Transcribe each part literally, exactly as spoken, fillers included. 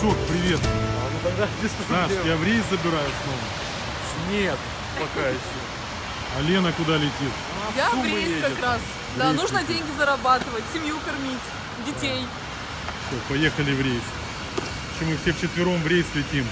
Сашок, привет. А, ну тогда без Саш, я в рейс забираю снова. Нет, пока еще. А Лена куда летит? Она Я в в Сумы рейс едет. как раз. В Да, рейс нужно летит. деньги зарабатывать, семью кормить, детей. Все, поехали в рейс. Еще мы все вчетвером в рейс летим.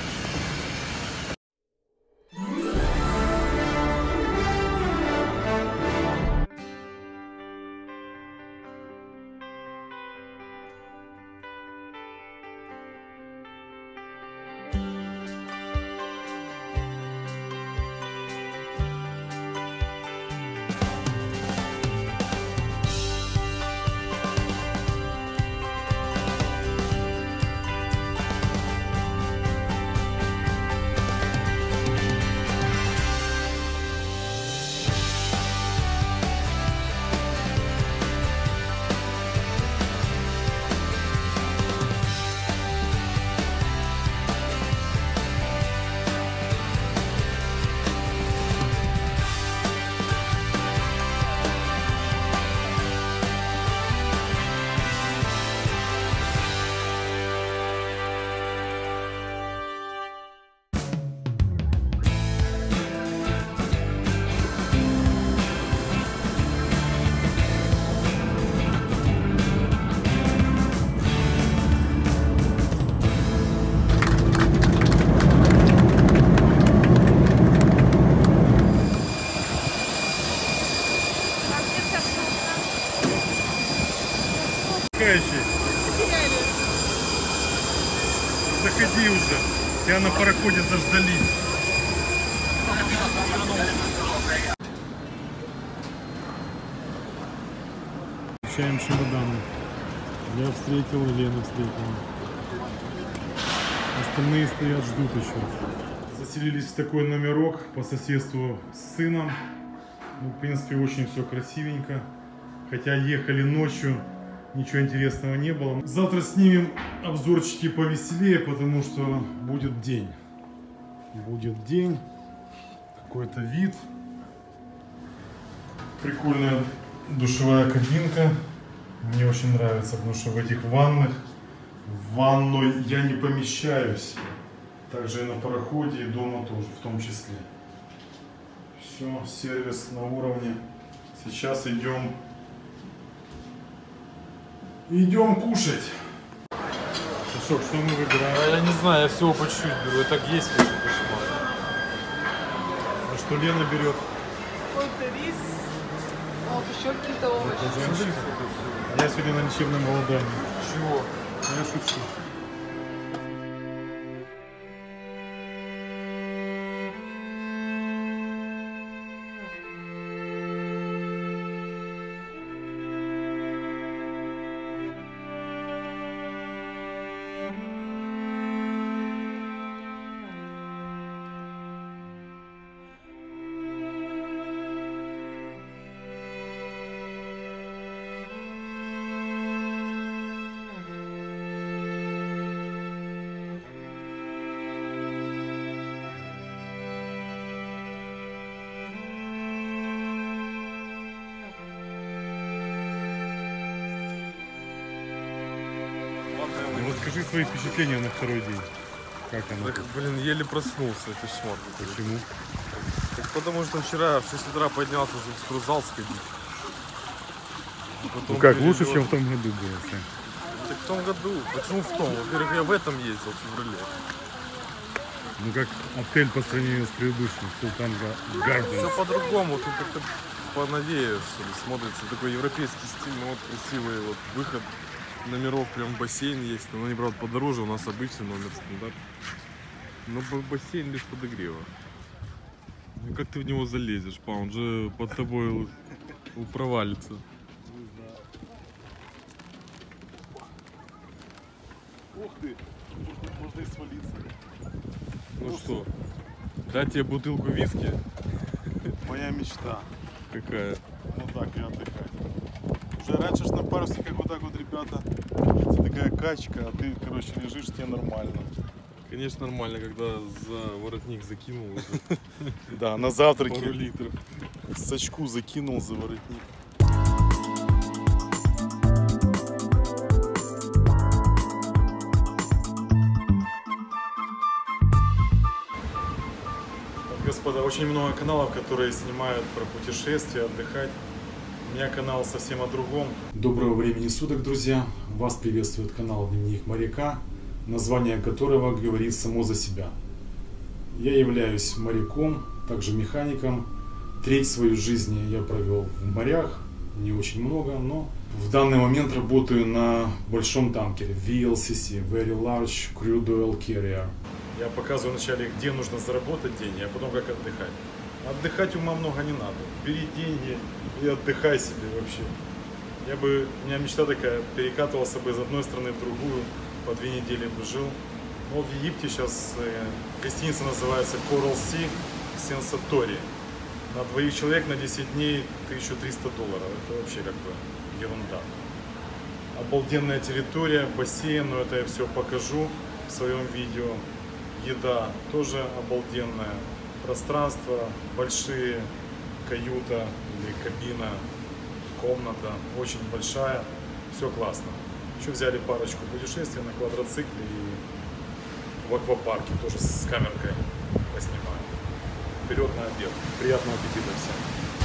Заходи уже, тебя на пароходе заждались. Включаем чемоданы. Я встретил, Лена встретила. Остальные стоят, ждут еще. Заселились в такой номерок по соседству с сыном. Ну, в принципе, очень все красивенько. Хотя ехали ночью, ничего интересного не было. Завтра снимем обзорчики повеселее, потому что будет день. Будет день. Какой-то вид. Прикольная душевая кабинка. Мне очень нравится, потому что в этих ваннах, в ванной я не помещаюсь. Также и на пароходе, и дома тоже, в том числе. Все, сервис на уровне. Сейчас идем Идем кушать. Сашок, что мы выбираем? А я не знаю, я всего по чуть-чуть беру. Я так есть хочу кошмар. А что Лена берет? Какой-то рис, вот еще какие-то овощи. А я сегодня на лечебном голодании. Чего? Я шучу. Расскажи свои впечатления на второй день. Как оно? Так, блин, еле проснулся, кошмар. Почему? Так потому что вчера в шесть утра поднялся, чтобы в спортзал сходить. Ну как, лучше, чем в том году было? Так в том году. Почему в том? Во-первых, я в этом ездил, в феврале. Ну как отель по сравнению с предыдущим, Султан Гарден. Все по-другому, тут как-то поновее, что ли, смотрится. Такой европейский стиль, ну вот красивый вот выход номеров, прям бассейн есть. Но они, правда, подороже, у нас обычный номер стандарт. Но бассейн без подогрева. Ну как ты в него залезешь, па, он же под тобой провалится. Ух ты, можно и свалиться. Ну что, дать тебе бутылку виски? Моя мечта. Какая? Вот так и отдыхать. Уже раньше ж на парусниках вот так вот, ребята, это такая качка, а ты, короче, лежишь, тебе нормально. Конечно, нормально, когда за воротник закинул. Да, на завтраке Пару литров. сачку закинул за воротник. очень много каналов, которые снимают про путешествия, отдыхать. У меня канал совсем о другом. Доброго времени суток, друзья! Вас приветствует канал Дневник моряка, название которого говорит само за себя. Я являюсь моряком, также механиком. Треть своей жизни я провел в морях, не очень много, но в данный момент работаю на большом танкере ви эл си си, Very Large Crude Oil Carrier. Я показываю вначале, где нужно заработать деньги, а потом как отдыхать. Отдыхать ума много не надо. Бери деньги и отдыхай себе вообще. Я бы, у меня мечта такая, перекатывался бы из одной страны в другую, по две недели бы жил. Но в Египте сейчас э, гостиница называется Coral Sea Sensatori. На двоих человек на десять дней тысяча триста долларов. Это вообще как бы ерунда. Обалденная территория, бассейн, но это я все покажу в своем видео. Еда тоже обалденная. Пространство, большие, каюта или кабина, комната очень большая. Все классно. Еще взяли парочку путешествий на квадроцикле и в аквапарке тоже с камеркой поснимаю. Вперед на обед. Приятного аппетита всем.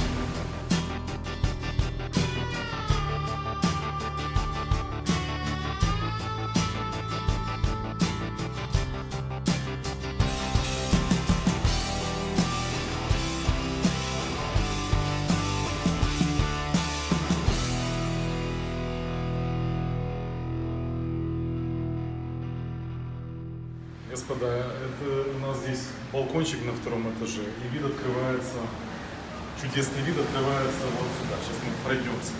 Господа, это у нас здесь балкончик на втором этаже, и вид открывается, чудесный вид открывается вот сюда. Сейчас мы пройдемся.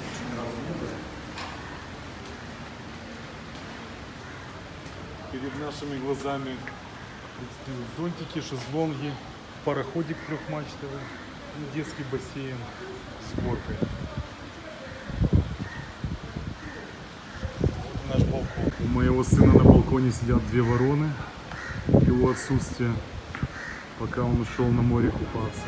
Перед нашими глазами зонтики, шезлонги, пароходик трехмачтовый и детский бассейн с горкой. Вот наш балкон. У моего сына на балконе сидят две вороны. Его отсутствие, пока он ушел на море купаться.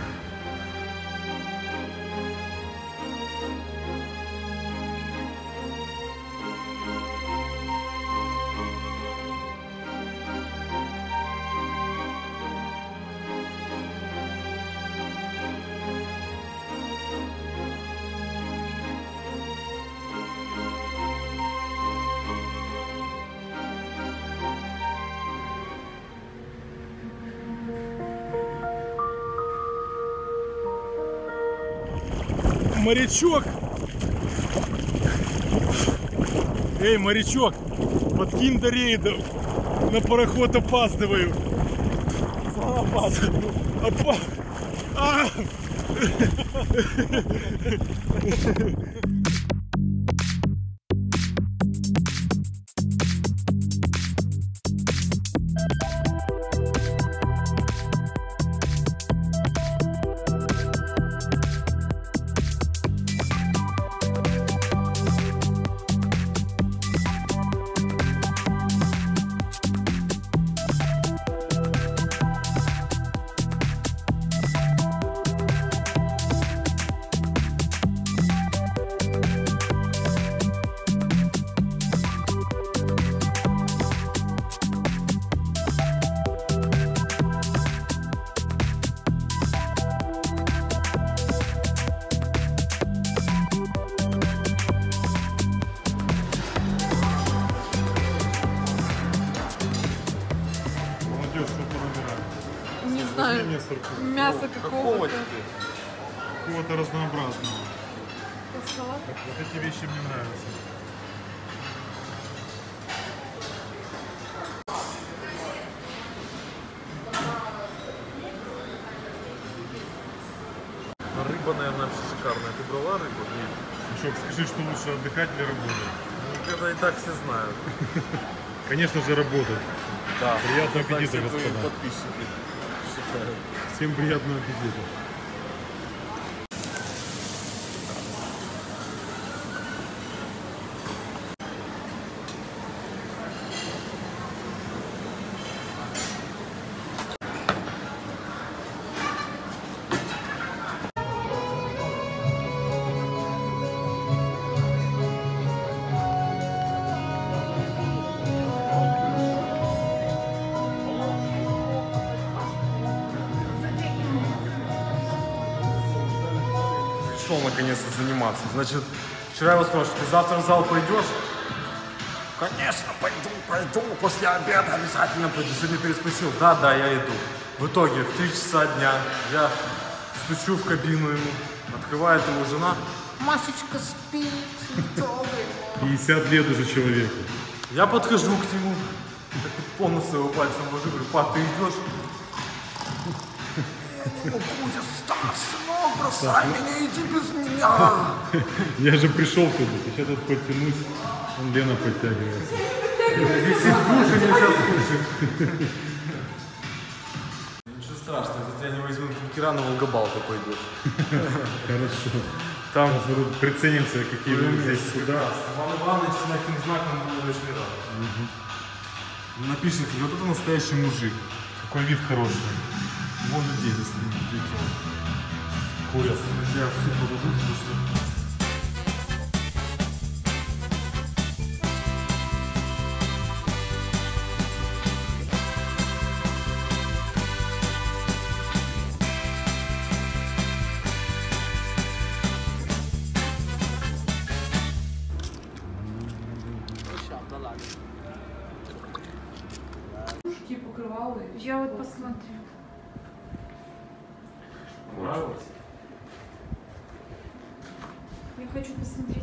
Морячок! Эй, морячок! Подкинь до рейда! На пароход опаздываю! Опа... А! Не знаю, мясо какого-то. Какого-то разнообразного. Вот эти вещи мне нравятся. Рыба, наверное, вообще шикарная. Ты брала рыбу? Нет. Мишок, скажи, что лучше отдыхать или работать? Ну, это и так все знают. Конечно же, работать. Да. Приятного аппетита, господа. Подписчики считают. Всем приятного аппетита. пошел наконец-то заниматься. Значит, вчера я его спрашиваю, ты завтра в зал пойдешь? Конечно, пойду, пойду. После обеда обязательно пойду. Сегодня переспросил. Да, да, я иду. В итоге в три часа дня я стучу в кабину ему. Открывает его жена. Машечка спит, трогай. пятьдесят лет уже человеку. Я подхожу к нему, так вот по носу его пальцем вожу, говорю, па, ты идешь? Я не могу, я стар, сынок, бросай меня, иди без меня. Я же пришел туда, сейчас тут подтянусь, он Лена подтягивается. Висит в уши, нельзя слушать. Ничего страшного, если тебя не возьмут кукера, на Волгобал ты пойдешь. Хорошо. Там приценимся, какие вы здесь сюда. Иван Иванович с таким знаком был очень рад. Напишите, вот это настоящий мужик. Какой вид хороший. Вон людей здесь дети. Курят. Друзья в суп подадут, потому что... Я вот посмотрю. Понравилось? Я хочу посмотреть.